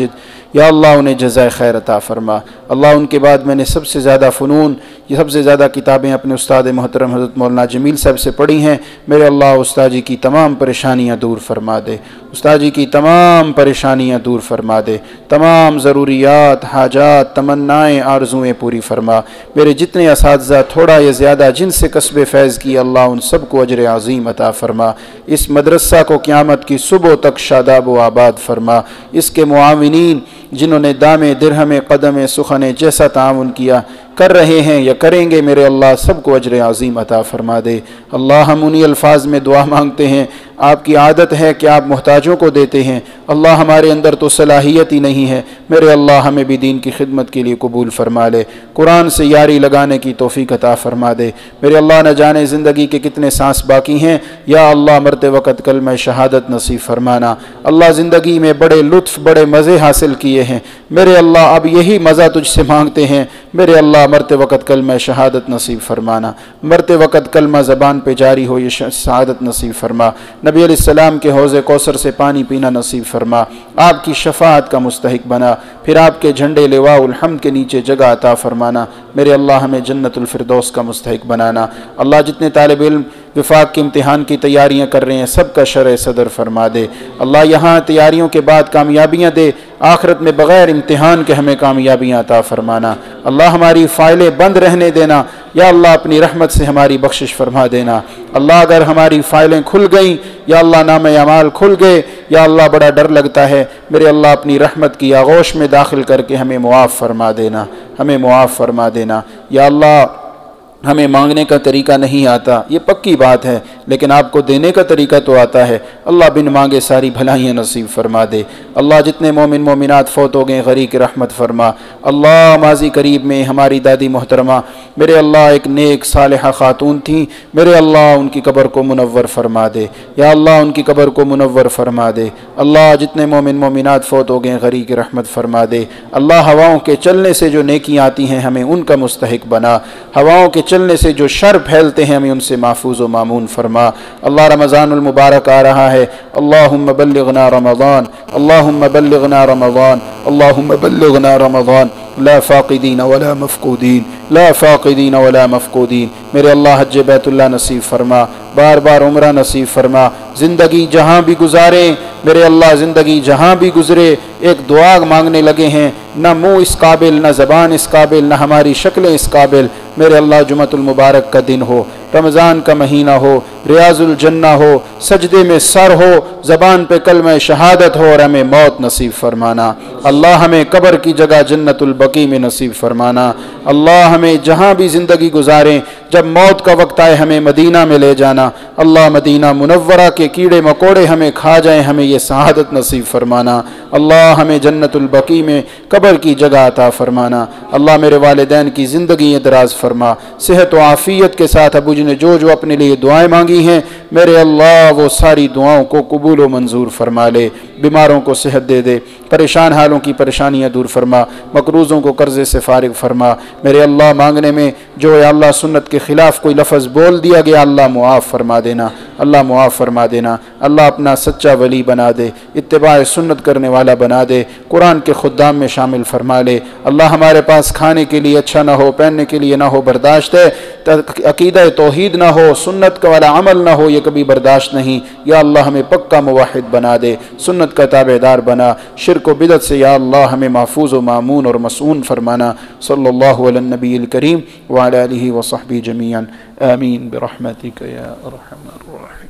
[SPEAKER 2] या अल्लाह उन्हें जज़ाए खैर अता फरमा। अल्लाह उनके बाद मैंने सबसे ज़्यादा फ़नून, ये सबसे ज़्यादा किताबें अपने उस्ताद मोहतरम हज़रत मौलाना जमील साहब से पढ़ी हैं। मेरे अल्लाह उस्ताद जी की तमाम परेशानियाँ दूर फरमा दे, उस्ताद जी की तमाम परेशानियाँ दूर फरमा दे, तमाम ज़रूरियात, हाजात, तमन्नाएँ, आरज़ुएँ पूरी फरमा। मेरे जितने असातिज़ा थोड़ा या ज़्यादा जिनसे कसबे फैज़ की, अल्लाह उन सबको अजर अज़ीम अता फरमा। इस मदरसा को क़यामत की सुबह तक शादाब व आबाद फरमा। इसके मुआविनीन जिन्होंने दामे दिरहमे कदमे सुखने जैसा ताउन किया, कर रहे हैं या करेंगे, मेरे अल्लाह सबको अजर अज़ीम अता फरमा दे। अल्लाह हम उन्हीं अल्फाज में दुआ मांगते हैं, आपकी आदत है कि आप मोहताजों को देते हैं। अल्लाह हमारे अंदर तो सलाहियत ही नहीं है, मेरे अल्लाह हमें भी दीन की खिदमत के लिए कबूल फरमा ले, कुरान से यारी लगाने की तौफीक अता फरमा दे। मेरे अल्लाह न जाने ज़िंदगी के कितने सांस बाकी हैं, या अल्लाह मरते वक़्त कलमा शहादत नसीब फरमाना। अल्लाह ज़िंदगी में बड़े लुत्फ़, बड़े मज़े हासिल किए हैं, मेरे अल्लाह अब यही मज़ा तुझसे मांगते हैं। मेरे अल्लाह मरते वक़्त कलमा शहादत नसीब फरमाना, मरते वक़्त कलमा ज़बान पे जारी हो, ये शहादत नसीब फरमा। नबी अलैहिस्सलाम के हौज़े कौसर से पानी पीना नसीब फरमा, आपकी शफ़ाअत का मुस्तहिक बना, फिर आपके झंडे लिवाउल हम्द के नीचे जगह अता फरमाना। मेरे अल्लाह हमें जन्नतुल फिरदौस का मुस्तहिक बनाना। अल्लाह जितने तालिब इल्म विफाक के इम्तिहान की तैयारियां कर रहे हैं, सबका शर सदर फरमा दे। अल्लाह यहाँ तैयारियों के बाद कामयाबियाँ दे, आखिरत में बग़ैर इम्तिहान के हमें कामयाबियाँ अता फरमाना। अल्लाह हमारी फ़ाइलें बंद रहने देना, या अल्लाह अपनी रहमत से हमारी बख्शिश फरमा देना। अल्लाह अगर हमारी फ़ाइलें खुल गईं, या अल्लाह नाम अमाल खुल गए, या अल्लाह बड़ा डर लगता है, मेरे अल्लाह अपनी रहमत की आगोश में दाखिल करके हमें मुआफ़ फरमा देना, हमें मुआफ़ फरमा देना। या अल्लाह हमें मांगने का तरीका नहीं आता, ये पक्की बात है, लेकिन आपको देने का तरीका तो आता है। अल्लाह बिन मांगे सारी भलाइयाँ नसीब फरमा दे। अल्लाह जितने मोमिन मोमिनात फ़ौत हो गए, गरीक रहमत फरमा। अल्लाह माजी करीब में हमारी दादी मोहतरमा, मेरे अल्लाह एक नेक सालिहा खातून थी, मेरे अल्लाह उनकी कब्र को मुनव्वर फरमा दे, या अल्लाह उनकी कब्र को मुनव्वर फरमा दे। अल्लाह जितने मोमिन मोमिनात फ़ौत हो गए, गरीक रहमत फरमा दे। अल्लाह हवाओं के चलने से जो नेकियाँ आती हैं, हमें उनका मुस्तहिक बना। हवाओं के चलने से जो शर फैलते हैं, हमें उनसे महफूज व मामून फरमा। अल्लाह रमज़ानुल मुबारक आ रहा है, अल्लाहुम्मा बल्लिगना रमज़ान, अल्लाहुम्मा बल्लिगना रमज़ान, अल्लाहुम्मा बल्लिगना रमज़ान, ला फ़ाक़िदीन वला मफ़क़ूदीन, ला फ़ाक़िदीन वला मफ़क़ूदीन। मेरे अल्लाह हज्ज बैतुल्लाह नसीब फरमा, बार बार उम्रा नसीब फरमा। ज़िंदगी जहाँ भी गुजारें, मेरे अल्लाह ज़िंदगी जहाँ भी गुजरे, एक दुआ मांगने लगे हैं, न मुँह इस काबिल, न ज़बान इस काबिल, न हमारी शक्लें इस काबिल। मेरे अल्लाह जुमतुल मुबारक का दिन हो, रमज़ान का महीना हो, रियाजुल जन्ना हो, सजदे में सर हो, ज़बान पे कलमा शहादत हो, और हमें मौत नसीब फरमाना। अल्लाह हमें कब्र की जगह जन्नतुल बकी में नसीब फरमाना। अल्लाह हमें जहाँ भी ज़िंदगी गुजारें, जब मौत का वक्त आए हमें मदीना में ले जाना। अल्लाह मदीना मुनव्वरा के कीड़े मकोड़े हमें खा जाएं, हमें ये शहादत नसीब फरमाना। अल्लाह हमें जन्नतुल बकी में कब्र की जगह अता फरमाना। अल्लाह मेरे वालिदैन की ज़िंदगी दराज फरमा, सेहत व आफ़ियत के साथ अबू जी ने जो जो अपने लिए दुआएं मांगी हैं, मेरे अल्लाह वो सारी दुआओं को कबूल व मंजूर फरमा ले। बीमारों को सेहत दे दे, परेशान हालों की परेशानियाँ दूर फरमा, मकरूज़ों को कर्ज़े से फारिग फरमा। मेरे अल्लाह मांगने में जो है अल्लाह सुन्नत के ख़िलाफ़ कोई लफ्ज़ बोल दिया गया, अल्लाह मुआफ़ फरमा देना, अल्लाह मुआफ़ फरमा देना। अल्लाह अपना सच्चा वली बना दे, इत्तिबा सुन्नत करने वाला बना दे, कुरान के खुद्दाम में शामिल फरमा ले। अल्लाह हमारे पास खाने के लिए अच्छा ना हो, पहनने के लिए ना हो, बर्दाश्त है, अक़ीदा तौहीद ना हो, सुन्नत का वाला अमल ना हो, ये कभी बर्दाश्त नहीं। या अल्लाह हमें पक्का मुवाहिद बना दे, सुन्नत का ताबेदार बना, शिर्क व बिदअत से या अल्लाह हमें महफूज व मामून और मसून फरमाना। सल्लल्लाहु अला नबील करीम व अला आलिहि व सहबिहि जमीअन, आमीन बिरहमतिक या अरहमर राहिमीन।